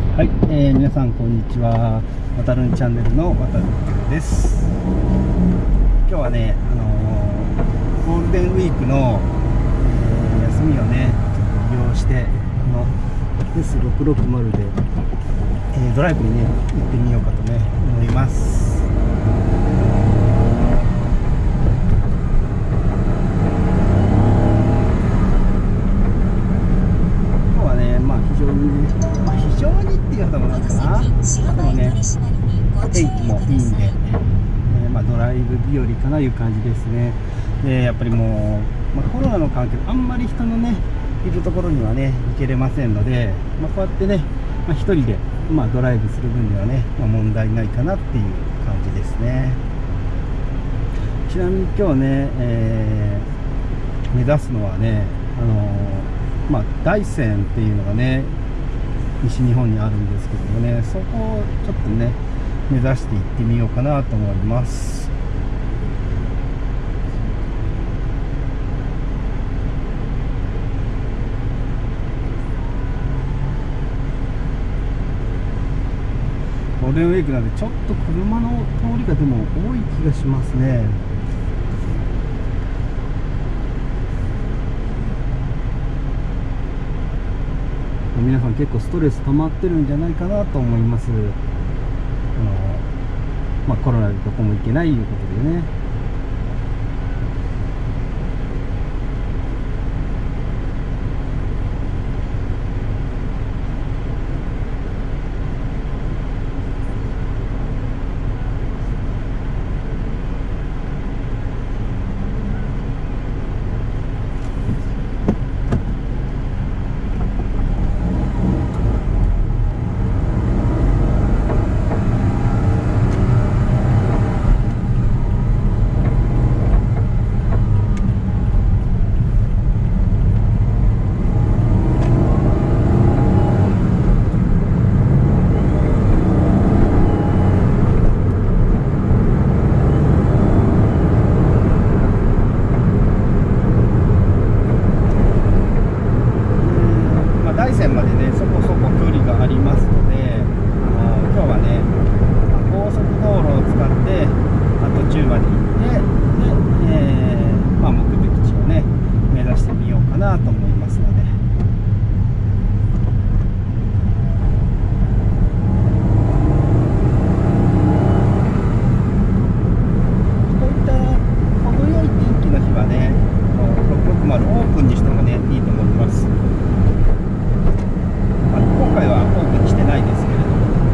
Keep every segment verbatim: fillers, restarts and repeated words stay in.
はい、えー、皆さんこんにちは。わたるんチャンネルのわたるんです。今日はね、あのー、ゴールデンウィークの、えー、休みをねちょっと利用して、この エスろくろくまる で、えー、ドライブにね行ってみようかとね思います。今日はね、まあ非常にね、まあ、非常にっていうほどもないかな。でもね、天気もいいんで、えーまあ、ドライブ日和かないう感じですね。でやっぱりもう、まあ、コロナの関係であんまり人のねいるところにはね行けれませんので、まあ、こうやってね、まあ、一人で、まあ、ドライブする分にはね、まあ、問題ないかなっていう感じですね。ちなみに今日ね、えー、目指すのはね、あのー、まあ、大山っていうのがね西日本にあるんですけどもね、そこをちょっとね目指して行ってみようかなと思います。ゴールデンウィークなんでちょっと車の通りがでも多い気がしますね。皆さん結構ストレス溜まってるんじゃないかなと思います。あの、まあ、コロナでどこも行けないということでね。大山までねそこそこ距離がありますので、あの今日はね高速道路を使って途中まで行ってで、えーまあ、目的地をね目指してみようかなと思いますので。こういった程よい天気の日はねろくろくまるオープンにしてもねいいと思います。今回はオープンしてないですけれど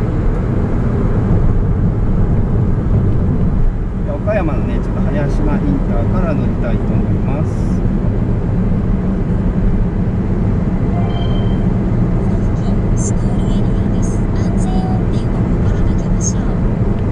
も、岡山のねちょっと早島インターから乗りたいと思います。スクールエリアです。安全運転を心がけましょう。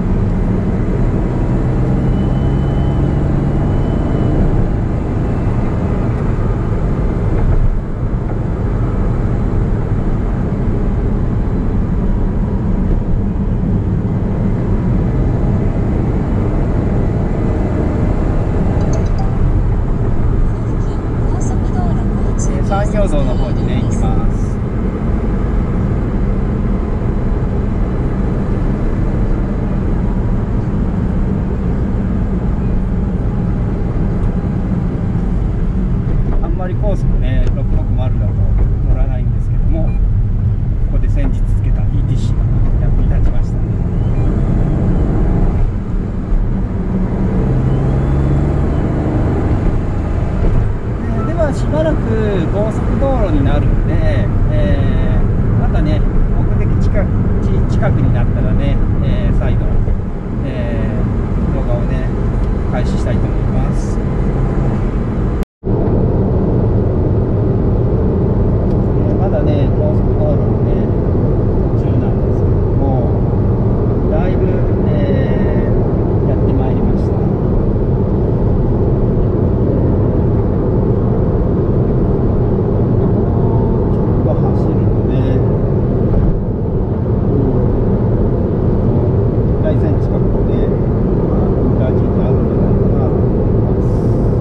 山陽道の方にね行きます。あんまり高速ねろくろくまるだと乗らないんですけども、ここで先日つけた イーティーシー が役に立ちましたね。しばらく高速道路になるんで、えー、またね目的近く、近くになったらね、えー、再度、えー、動画をね開始したいと思います。えー、まだね高速道路のね途中なんですけども、だいぶ、えー、やってまいりました。大山近くで、まあ、インターチェンジあるんじゃないかなと思います。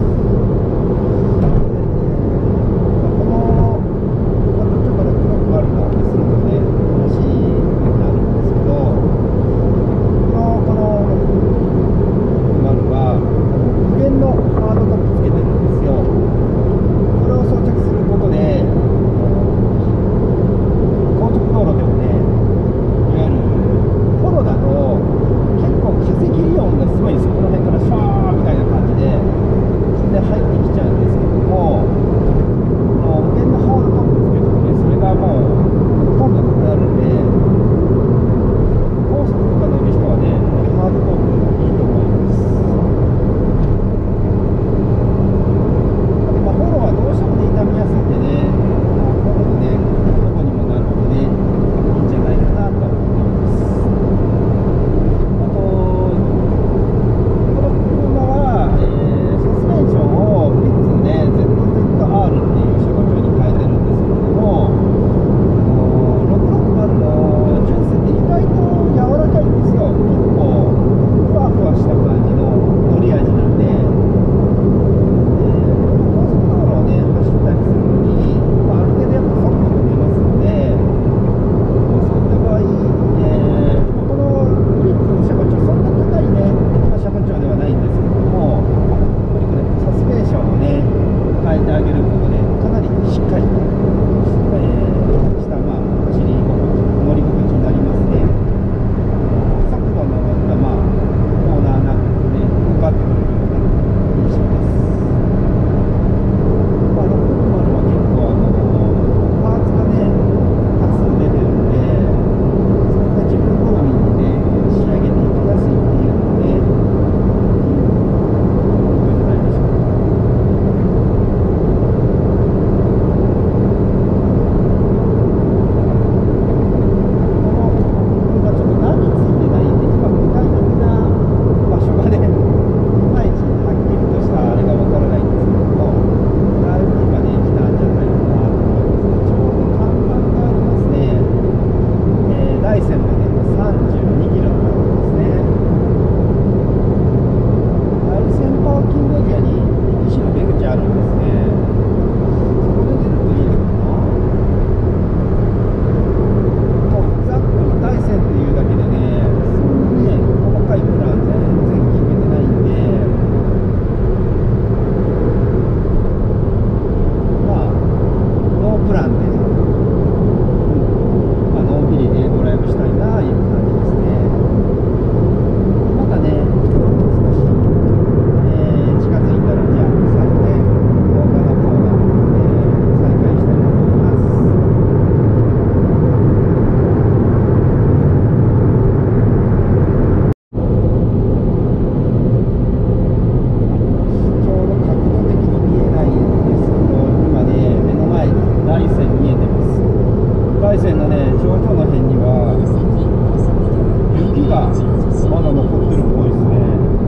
海線のね頂上の辺には雪がまだ残ってるっぽいですね。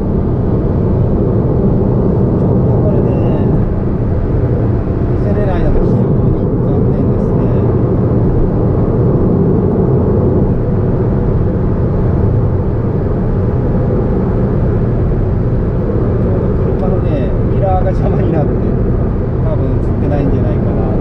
ちょっとこれね見せれないのが非常に残念ですね。ちょうど車のねミラーが邪魔になって多分映ってないんじゃないかな。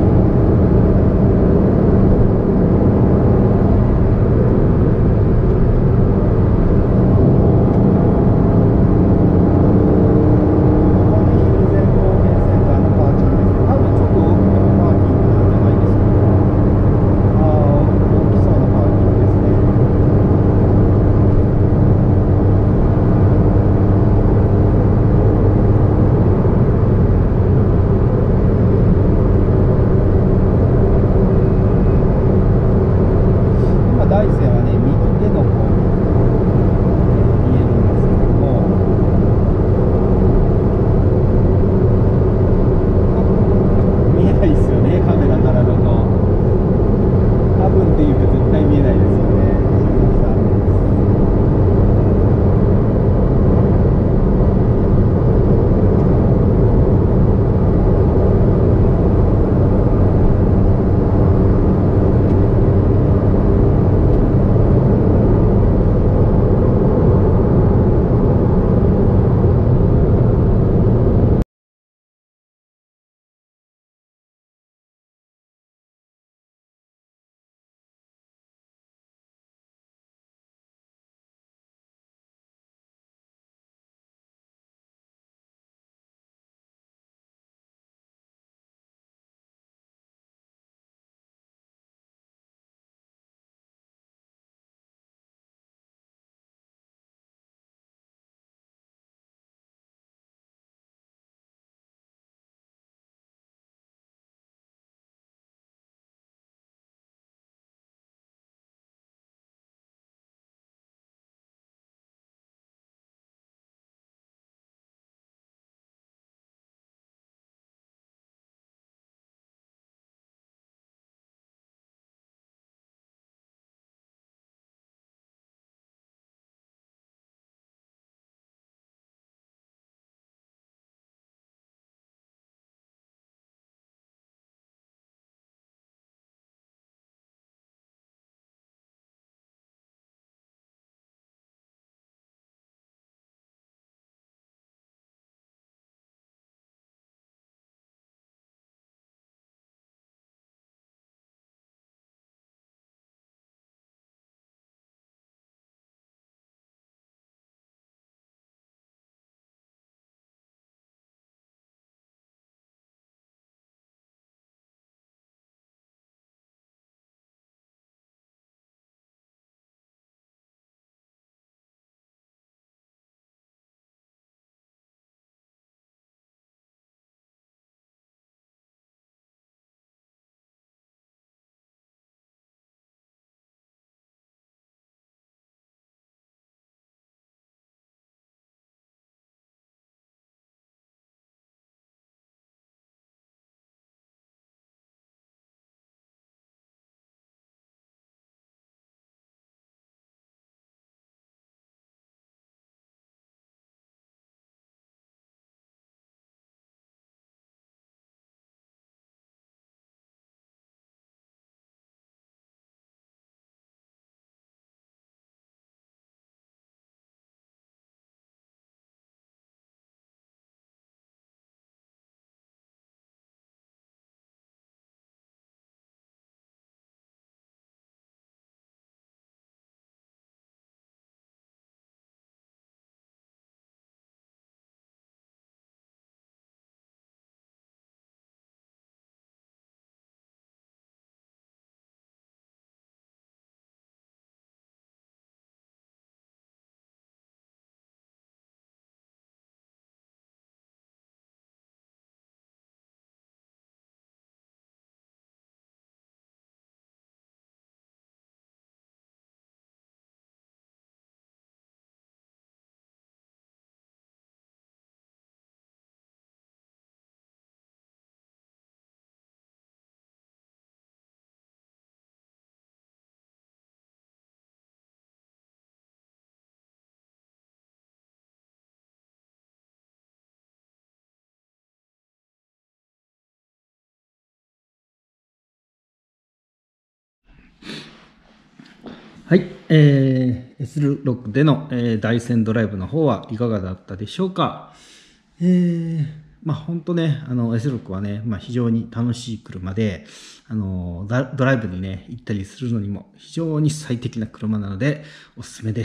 はい、えー、エスろく での、えー、大山ドライブの方はいかがだったでしょうか。えー、まあ本当ね、あの エスろく はね、まあ非常に楽しい車で、あのドライブにね、行ったりするのにも非常に最適な車なのでおすすめです。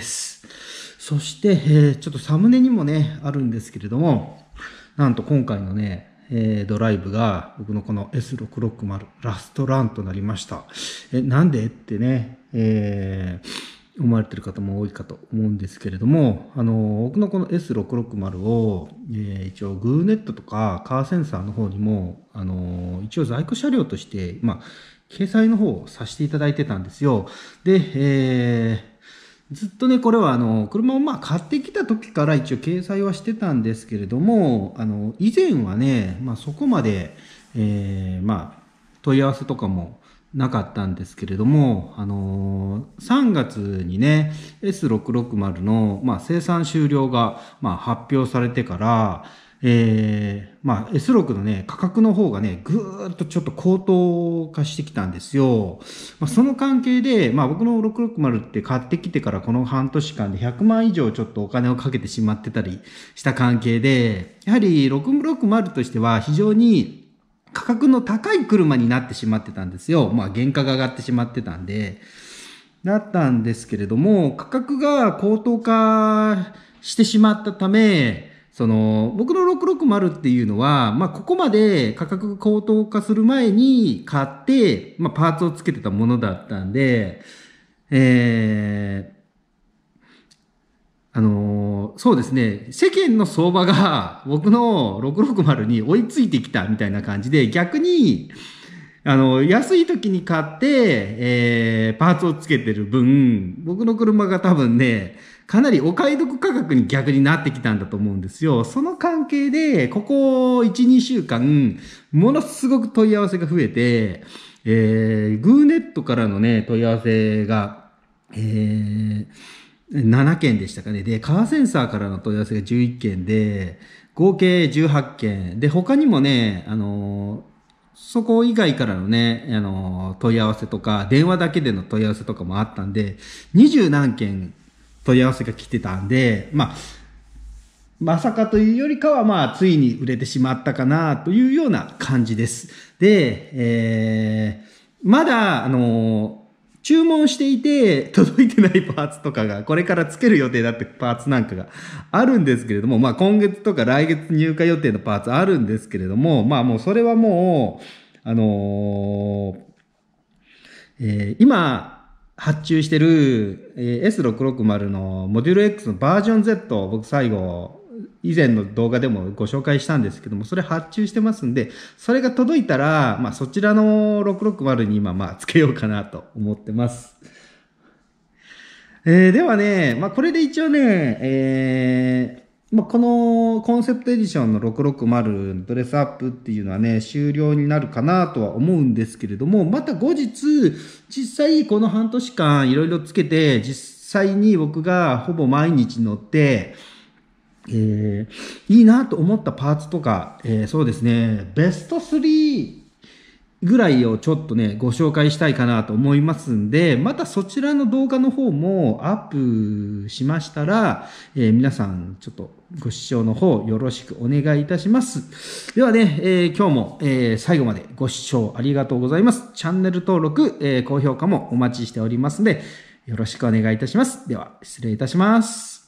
そして、えー、ちょっとサムネにもね、あるんですけれども、なんと今回のね、えー、ドライブが僕のこの エスろくろくまる ラストランとなりました。え、なんでってね、えー、思われてる方も多いかと思うんですけれども、あの、僕のこの エスろくろくまる を、えー、一応 グーネット とかカーセンサーの方にも、あの、一応在庫車両として、まあ、掲載の方をさせていただいてたんですよ。で、えー、ずっとね、これはあの、車をまあ買ってきた時から一応掲載はしてたんですけれども、あの、以前はね、まあそこまで、えー、まあ、問い合わせとかもなかったんですけれども、あのー、さんがつにね、エスろくろくまる の、まあ、生産終了が、まあ、発表されてから、えー、まあ、エスろく のね、価格の方がね、ぐーっとちょっと高騰化してきたんですよ。まあ、その関係で、まあ、僕のろくろくまるって買ってきてからこの半年間でひゃくまん以上ちょっとお金をかけてしまってたりした関係で、やはりろくろくまるとしては非常に価格の高い車になってしまってたんですよ。まあ、原価が上がってしまってたんで。だったんですけれども、価格が高騰化してしまったため、その、僕のろくろくまるっていうのは、まあ、ここまで価格が高騰化する前に買って、まあ、パーツをつけてたものだったんで、えー、あのー、そうですね、世間の相場が僕のろくろくまるに追いついてきたみたいな感じで、逆に、あの、安い時に買って、えー、パーツをつけてる分、僕の車が多分ね、かなりお買い得価格に逆になってきたんだと思うんですよ。その関係で、ここいち、にしゅうかん、ものすごく問い合わせが増えて、えー、グーネットからのね、問い合わせが、えー、ななけんでしたかね。で、カーセンサーからの問い合わせがじゅういっけんで、合計じゅうはっけん。で、他にもね、あのー、そこ以外からのね、あの、問い合わせとか、電話だけでの問い合わせとかもあったんで、二十何件問い合わせが来てたんで、まあ、まさかというよりかは、まあ、ついに売れてしまったかな、というような感じです。で、えー、まだ、あの、注文していて届いてないパーツとかがこれからつける予定だってパーツなんかがあるんですけれども、まあ今月とか来月入荷予定のパーツあるんですけれども、まあもうそれはもう、あのーえー、今発注してる エスろくろくまる のモデュル X のバージョン Z を僕最後以前の動画でもご紹介したんですけども、それ発注してますんで、それが届いたら、まあそちらのろくろくまるに今まあつけようかなと思ってます。えー、ではね、まあこれで一応ね、えー、まあこのコンセプトエディションのろくろくまるドレスアップっていうのはね、終了になるかなとは思うんですけれども、また後日、実際この半年間いろいろつけて、実際に僕がほぼ毎日乗って、えー、いいなと思ったパーツとか、えー、そうですね、ベストスリーぐらいをちょっとね、ご紹介したいかなと思いますんで、またそちらの動画の方もアップしましたら、えー、皆さんちょっとご視聴の方よろしくお願いいたします。ではね、えー、今日も、えー、最後までご視聴ありがとうございます。チャンネル登録、えー、高評価もお待ちしておりますので、よろしくお願いいたします。では、失礼いたします。